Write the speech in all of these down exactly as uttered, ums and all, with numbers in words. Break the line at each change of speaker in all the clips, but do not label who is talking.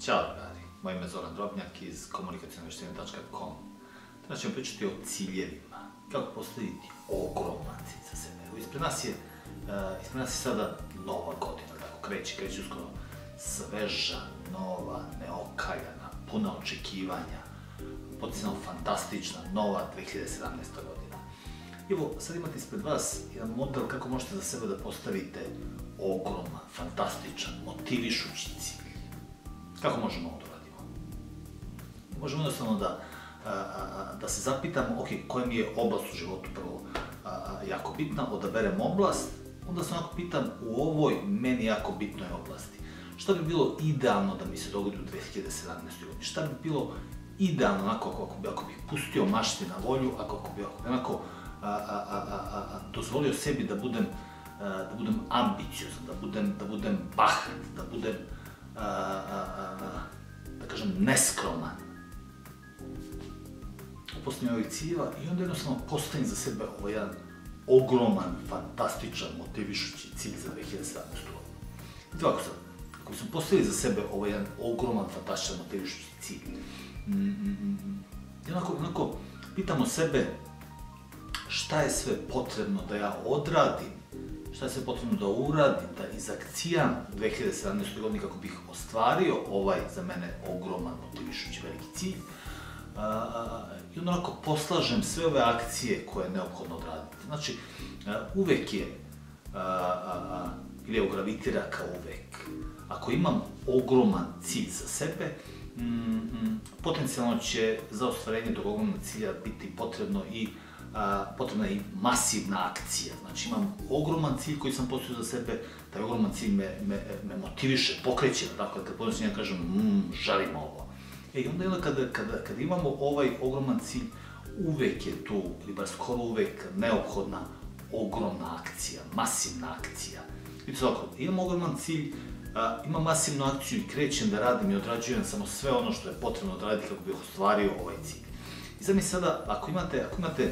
Ćao drugari, moje ime je Zoran Drobnjak iz komunikacione veštine tačka com. Danas ćemo pričati o ciljevima, kako postaviti ogroman cilj za sebe. Evo, ispred nas je, uh, ispred nas je sada nova godina, tako kreće, kreće uskoro sveža, nova, neokaljana, puna očekivanja, potencijalno fantastična, nova dve hiljade sedamnaesta godina. Evo, sad imate ispred vas jedan model kako možete za sebe da postavite ogroman, fantastičan, motivišući cilj. Kako možemo ovo da radimo? Možemo jednostavno da, a, a, da se zapitamo, ok, koja mi je oblast u životu prvo a, a, jako bitna, odaberem oblast, onda se onako pitam u ovoj meni jako bitnoj oblasti. Šta bi bilo idealno da mi se dogodi u dve hiljade sedamnaestoj godini? Šta bi bilo idealno onako ako, ako, bi, ako bih pustio mašti na volju, ako, ako bi ako bi onako a, a, a, a, a, dozvolio sebi da budem, a, da budem ambiciozan, da budem, da budem bahat, da budem A, a, a, da kažem, neskroman u postavljanju ovih ciljeva i onda jednostavno postavim za sebe ovaj jedan ogroman, fantastičan, motivišući cilj za dve hiljade sedamnaestu godinu. I ovako sad, ako bismo postavili za sebe ovaj jedan ogroman, fantastičan, motivišući cilj, mm, mm, mm, i onako, onako pitamo sebe šta je sve potrebno da ja odradim, šta je sve potrebno da uradim, da izakcijam u dve hiljade sedamnaestoj godini kako bih ostvario ovaj za mene ogroman, motivišući veliki cilj. A, I onda onako poslažem sve ove akcije koje je neophodno odraditi. Znači, a, uvek je, a, a, a, ili evo gravitira kao uvek, ako imam ogroman cilj za sebe, mm, mm, potencijalno će za ostvarenje tog ogromnog cilja biti potrebno i A, potrebna je i masivna akcija. Znači imam ogroman cilj koji sam postavio za sebe, taj ogroman cilj me, me, me motiviše, pokreće, dakle kad ponosim ja kažem mmm, želim ovo. E, i onda, onda kada, kada, kada imamo ovaj ogroman cilj, uvek je tu, ili bar skoro uvek, neophodna ogromna akcija, masivna akcija. Vidite ovako, imam ogroman cilj, a, imam masivnu akciju i krećem da radim i odrađujem samo sve ono što je potrebno odraditi kako bih ostvario ovaj cilj. I sad mi sada, ako imate, ako imate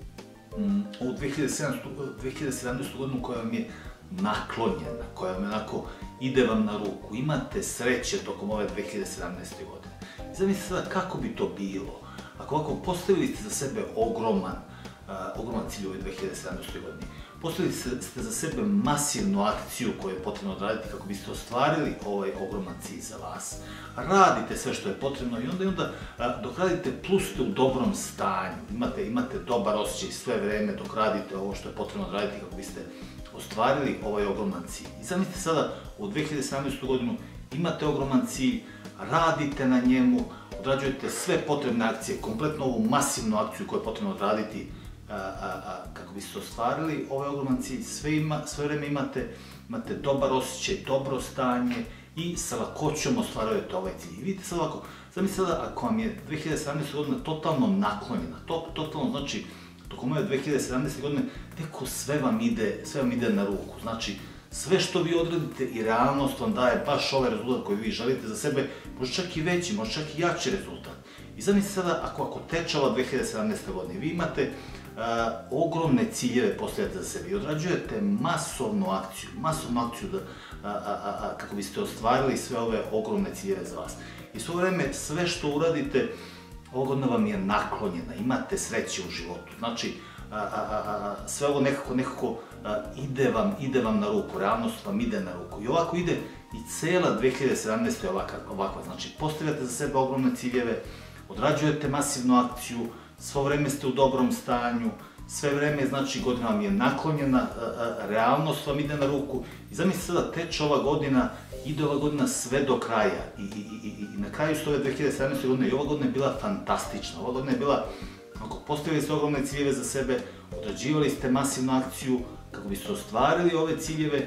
um, ovu dve hiljade sedamnaestu godinu koja vam je naklonjena, koja vam onako ide vam na ruku, imate sreće tokom ove dve hiljade sedamnaeste godine. I sad mi sada kako bi to bilo? Ako ovako postavili ste za sebe ogroman, uh, ogroman cilj u ovoj dve hiljade sedamnaestoj godini, postavili ste za sebe masivnu akciju koju je potrebno odraditi kako biste ostvarili ovaj ogroman cilj za vas. Radite sve što je potrebno i onda i onda dok radite plus ste u dobrom stanju, imate, imate dobar osjećaj sve vreme dok radite ovo što je potrebno odraditi kako biste ostvarili ovaj ogroman cilj. I zamislite sada u dve hiljade sedamnaestoj godinu imate ogroman cilj, radite na njemu, odrađujete sve potrebne akcije, kompletno ovu masivnu akciju koju je potrebno odraditi A, a, a, kako biste ostvarili ovaj ogroman cilj, sve, ima, sve vreme imate, imate dobar osjećaj, dobro stanje i sa lakoćom ostvarujete ovaj cilj. I vidite sad ovako, zamislite sada ako vam je dve hiljade sedamnaesta godina totalno naklonjena, to, totalno znači tokom ove dve hiljade sedamnaeste godine teko sve vam ide, sve vam ide na ruku, znači sve što vi odradite i realnost vam daje baš ovaj rezultat koji vi želite za sebe, možda čak i veći, možda čak i jači rezultat. I zamislite sada ako, ako teče ova dve hiljade sedamnaeste godine, vi imate Uh, ogromne ciljeve postavljate za sebe i odrađujete masovnu akciju, masovnu akciju da, a, a, a, kako biste ostvarili sve ove ogromne ciljeve za vas. I svo vreme sve što uradite, ova godina vam je naklonjena, imate sreće u životu. Znači, a, a, a, sve ovo nekako, nekako a, ide, vam, ide vam na ruku, realnost vam ide na ruku. I ovako ide i cela dve hiljade sedamnaesta je ovakva, ovakva. Znači, postavljate za sebe ogromne ciljeve, odrađujete masivnu akciju, svo vreme ste u dobrom stanju, sve vreme, znači, godina vam je naklonjena, realnost vam ide na ruku i zamislite sada teče ova godina, ide ova godina sve do kraja i, i, i, i na kraju su ove dve hiljade sedamnaeste godine i ova godina je bila fantastična, ova godina je bila, ako postavili ste ogromne ciljeve za sebe, odrađivali ste masivnu akciju kako biste ostvarili ove ciljeve,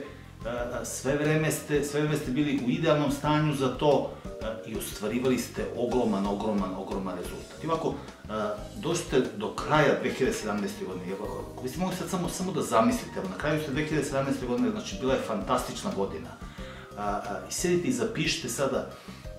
sve vreme ste, sve vreme ste bili u idealnom stanju za to i ostvarivali ste ogroman, ogroman, ogroman rezultat. I ovako, dođete do kraja dve hiljade sedamnaeste godine, ako biste mogli sad samo, samo da zamislite, na kraju ste dve hiljade sedamnaeste godine, znači bila je fantastična godina. I sedite i zapišite sada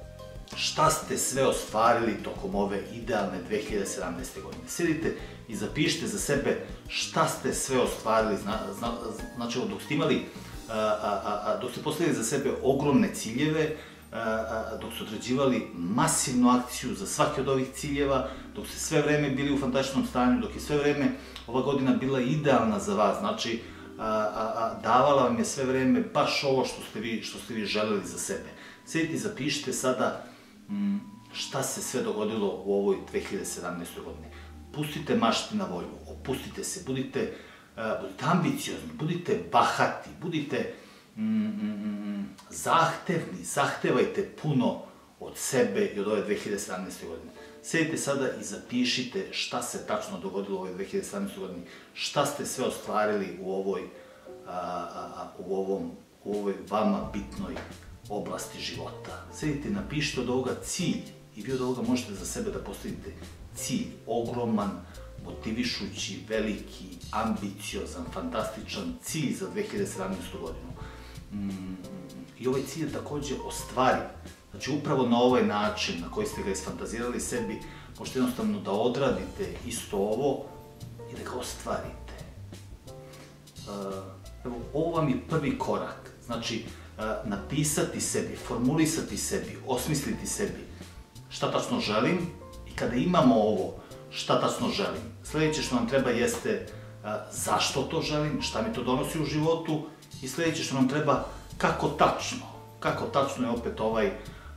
šta ste sve ostvarili tokom ove idealne dve hiljade sedamnaeste godine. Sedite i zapišite za sebe šta ste sve ostvarili, zna, zna, znači dok ste imali, a, a, a, dok ste postavili za sebe ogromne ciljeve, dok ste određivali masivnu akciju za svaki od ovih ciljeva, dok ste sve vreme bili u fantastičnom stanju, dok je sve vreme ova godina bila idealna za vas, znači davala vam je sve vreme baš ovo što ste vi želeli za sebe. Sedite i zapišite sada šta se sve dogodilo u ovoj dve hiljade sedamnaestoj godini. Pustite mašti na volju, opustite se, budite ambiciozni, budite bahati, budite zahtevni, zahtevajte puno od sebe i od ove dve hiljade sedamnaeste. godine. Sedite sada i zapišite šta se tačno dogodilo u ovoj dve hiljade sedamnaestoj. godini, šta ste sve ostvarili u ovoj, u ovom, u ovoj vama bitnoj oblasti života. Sedite i napišite od ovoga cilj i vi od ovoga možete za sebe da postavite cilj, ogroman, motivišući, veliki, ambiciozan, fantastičan cilj za dve hiljade sedamnaestu. godinu. I ovaj cilj je takođe ostvariv. Znači, upravo na ovaj način na koji ste ga isfantazirali sebi, možete jednostavno da odradite isto ovo i da ga ostvarite. Evo, ovo vam je prvi korak. Znači, napisati sebi, formulisati sebi, osmisliti sebi šta tačno želim i kada imamo ovo šta tačno želim. Sledeće što nam treba jeste zašto to želim, šta mi to donosi u životu i sledeće što nam treba kako tačno, kako tačno je opet ovaj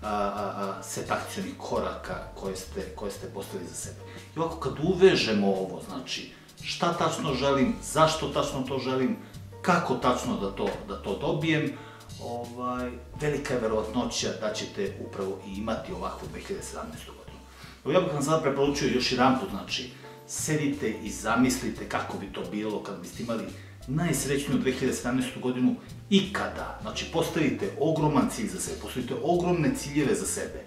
set akcionih koraka koje ste postavili za sebe. I ovako kad uvežemo ovo, znači šta tačno želim, zašto tačno to želim, kako tačno da to dobijem, velika je verovatnoća da ćete upravo i imati ovakvu dve hiljade sedamnaestu. godinu. Ja bih vam sada preporučio još jedan put, znači, sedite i zamislite kako bi to bilo kad biste imali najsrećniju dve hiljade sedamnaestu. godinu ikada. Znači, postavite ogroman cilj za sebe, postavite ogromne ciljeve za sebe.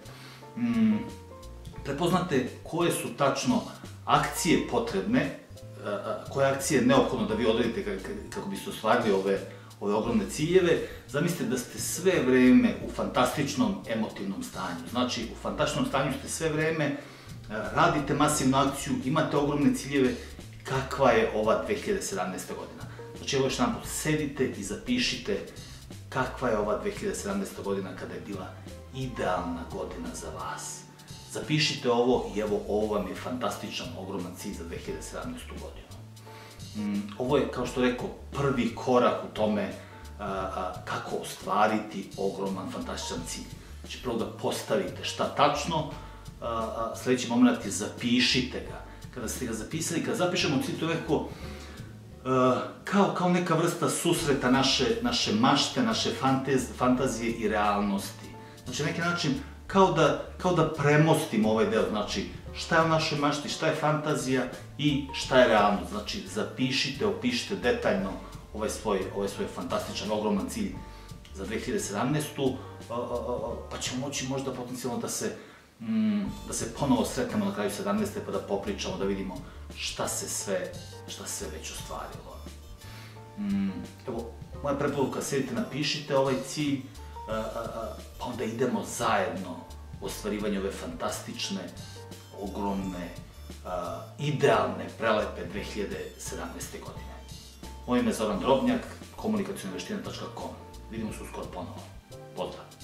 Prepoznate koje su tačno akcije potrebne, koje akcije je neophodno da vi odredite kako biste ostvarili ove ove ogromne ciljeve. Zamislite da ste sve vreme u fantastičnom emotivnom stanju. Znači, u fantastičnom stanju ste sve vreme, radite masivnu akciju, imate ogromne ciljeve. Kakva je ova dve hiljade sedamnaesta. godina? Znači, evo još jedan put, sedite i zapišite kakva je ova dve hiljade sedamnaesta. godina kada je bila idealna godina za vas. Zapišite ovo i evo, ovo vam je fantastičan, ogroman cilj za dve hiljade sedamnaestu. godinu. Ovo je, kao što rekao, prvi korak u tome kako ostvariti ogroman, fantastičan cilj. Znači, prvo ga postavite šta tačno, sledeći moment je zapišite ga. Kada ste ga zapisali, kada zapišemo cilj, to je nekako kao neka vrsta susreta naše mašte, naše fantazije i realnosti. Znači, na neki način, kao da premostimo ovaj deo, znači, šta je u našoj mašti, šta je fantazija i šta je realnost. Znači, zapišite, opišite detaljno ovaj svoj fantastičan, ogroman cilj za dve hiljade sedamnaestu. pa ćemo moći možda potencijalno da se ponovo sretnemo na kraju sedamnaeste. pa da popričamo, da vidimo šta se sve već ostvarilo. Evo, moja preporuka, sedite, napišite ovaj cilj, pa onda idemo zajedno u ostvarivanje ove fantastične, ogromne, idealne, prelepe dve hiljade sedamnaeste. godine. Moje ime je Zoran Drobnjak, komunikacione veštine tačka com. Vidimo se uskoro ponovo. Pozdrav!